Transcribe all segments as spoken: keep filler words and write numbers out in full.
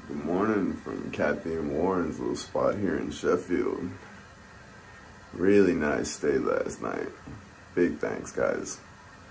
Good morning from Cathy and Warren's little spot here in Sheffield. Really nice stay last night. Big thanks, guys.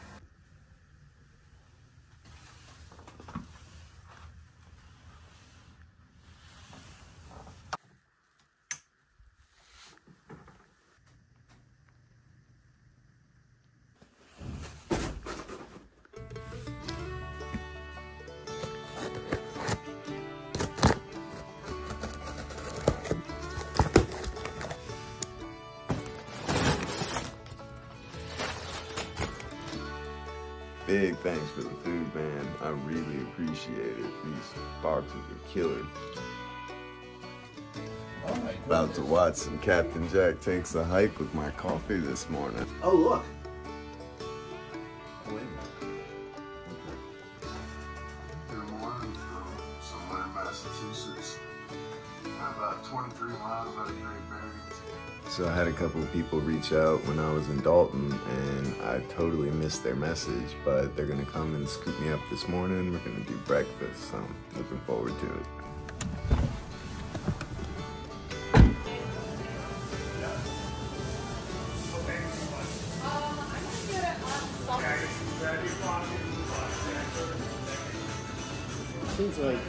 Big thanks for the food, man. I really appreciate it. These boxes are killer. Oh, about to watch some Captain Jack Takes a Hike with my coffee this morning. Oh, look. Wait a minute. Good morning from somewhere in Massachusetts. About twenty-three miles out of Great Barrington. So I had a couple of people reach out when I was in Dalton, and I totally missed their message, but they're gonna come and scoop me up this morning. We're gonna do breakfast, so I'm looking forward to it. Seems like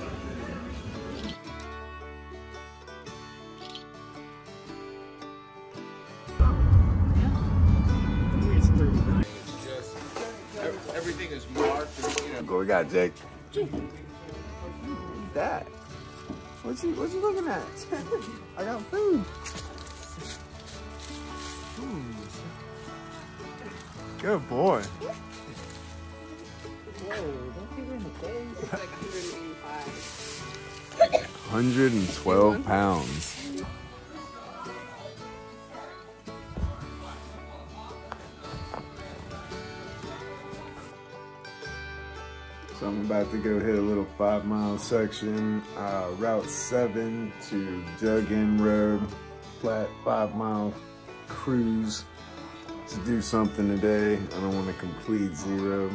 everything is marked, you know. What we got, Jake? What's that? What you what you looking at? I got food. Ooh. Good boy. Whoa, don't hit her in the face. It's like one eighty-five. one hundred twelve pounds. So I'm about to go hit a little five mile section, uh, Route seven to Jug Inn Road, flat five mile cruise to do something today. I don't want to complete zero.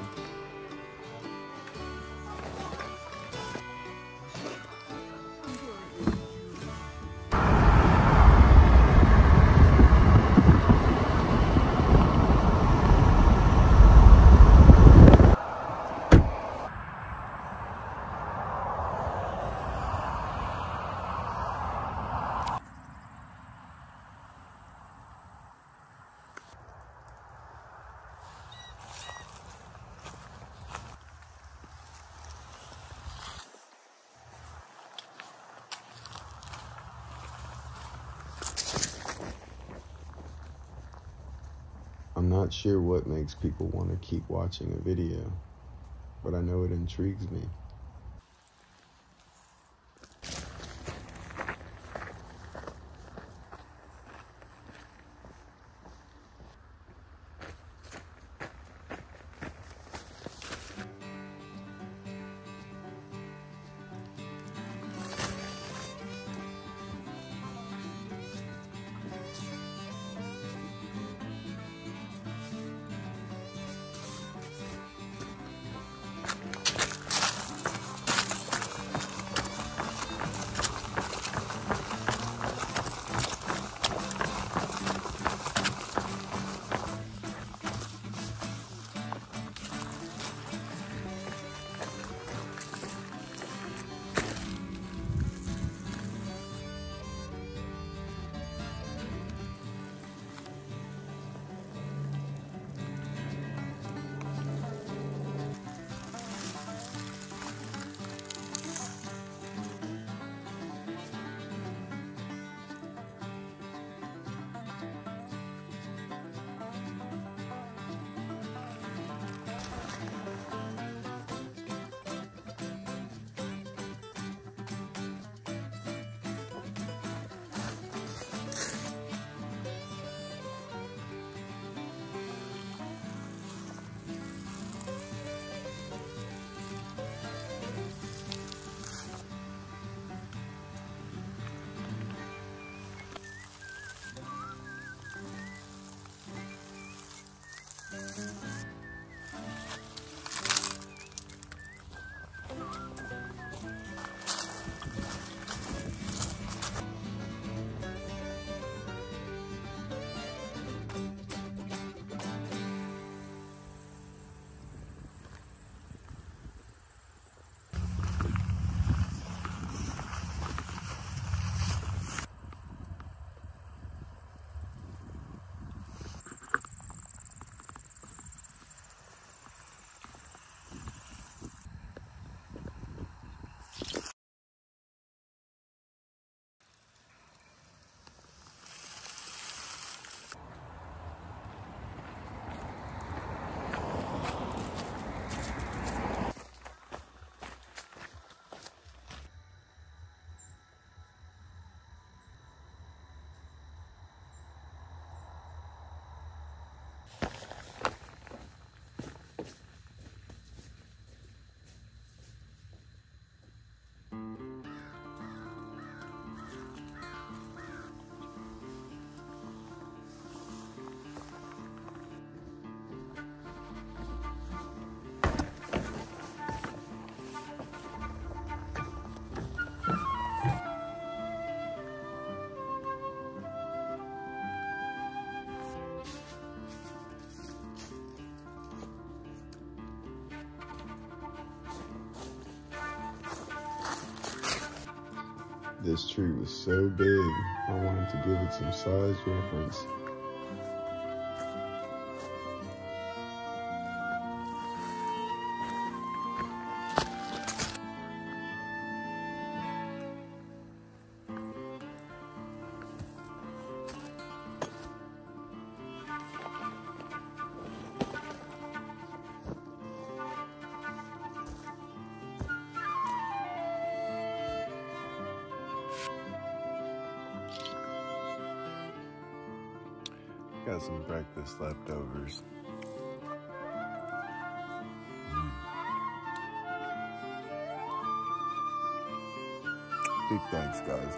I'm not sure what makes people want to keep watching a video, but I know it intrigues me. This tree was so big, I wanted to give it some size reference. Got some breakfast leftovers. Mm. Big thanks, guys.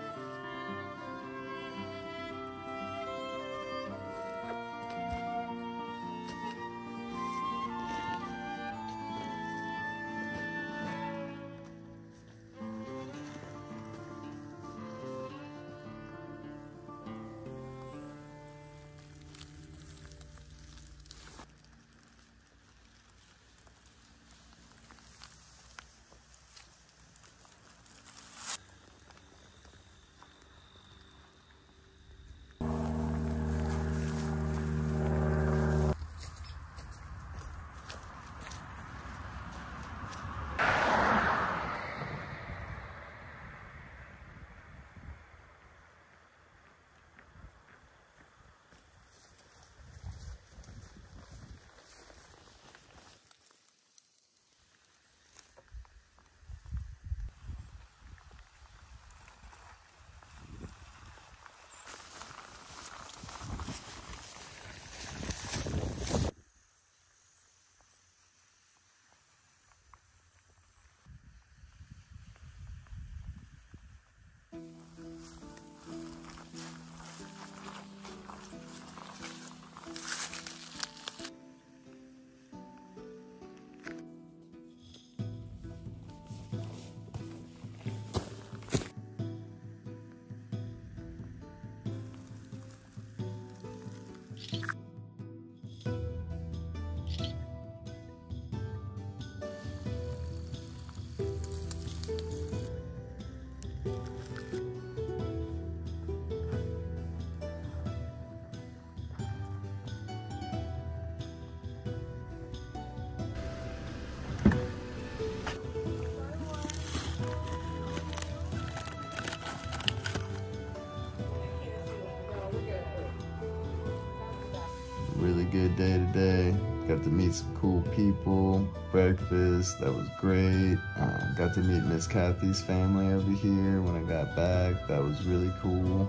Really good day today. Got to meet some cool people. Breakfast, that was great. Um, got to meet Miss Cathy's family over here when I got back. That was really cool.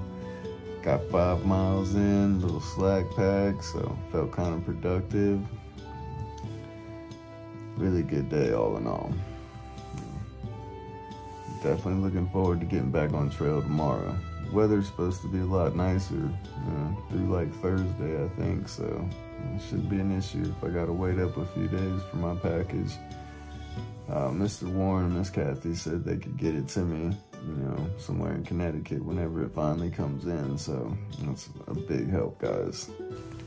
Got five miles in, little slack pack, so felt kind of productive. Really good day all in all. Definitely looking forward to getting back on trail tomorrow. Weather's supposed to be a lot nicer, you know, through like Thursday, I think, so it shouldn't be an issue if I gotta wait up a few days for my package. Uh, Mister Warren and Miss Cathy said they could get it to me, you know, somewhere in Connecticut whenever it finally comes in, so that's a big help, guys.